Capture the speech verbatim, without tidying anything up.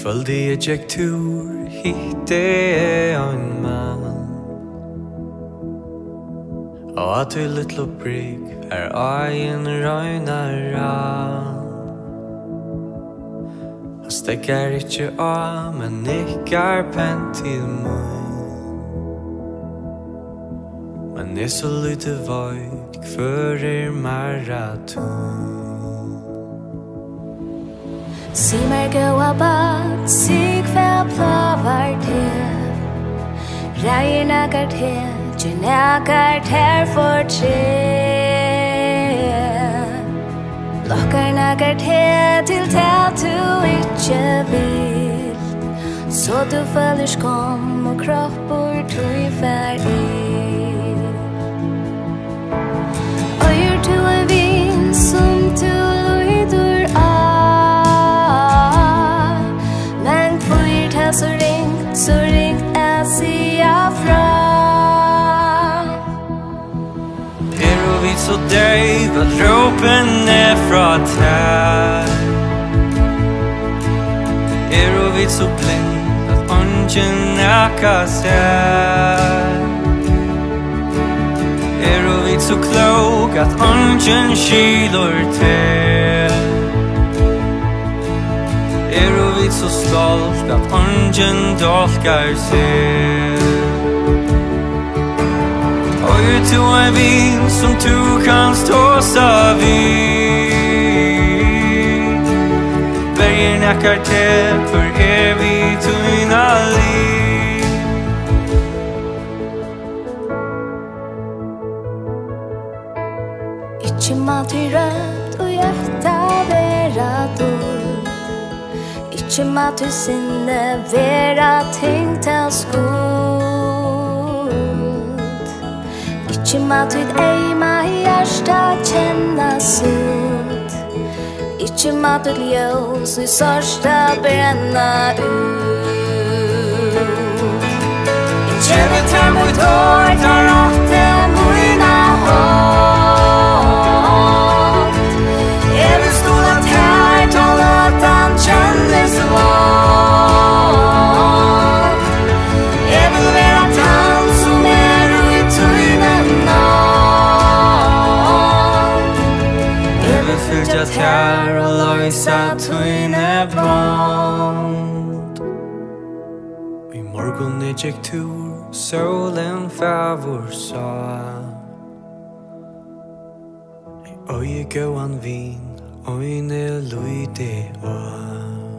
Kvöldi ég gekk túr, hitti ég ein mann Og at vi little brygg er ægin røynar rann Han stekkar ikkje av, men nikkar pent til mun Men er så lite vøyt, hver er maraton Si meg gåa bad, si hva plavar til Reier nakar til, du nakar til for tre Blokkar nakar til til til du ikkje vil Så du følger skam og kroppor tog fær i Øyer du er vin som du lyder av Men kvir til så ringt, så ringt jeg sier fra Er og vi så døyv at råpen er fra tær Er og vi så blind at ånden nækka sær Er og vi så klok at ånden skilur til Er og vi så stolt at ånden dolkar seg Og er du en vin som du kan stå seg vid Verjið nekkar til for evig tøyna liv Ikkje mat i rødt og hjärta vera dård Ikkje mat i sinne vera tenkt av skuld Ikkje mat i eima i hjärsta kjenna sult Ikkje mat i ljós i sørsta brenna ut Ikkje vet her mot år tar åtte morna hånd Jeg vil stola tær til at han kjennes våg Jeg vil være tann som er ui tøynen nån Jeg vil fylja tær og løysa tøyne bånd I morgon jeg gikk tur, solen favor sa I øye gåan vin, øyne lyde og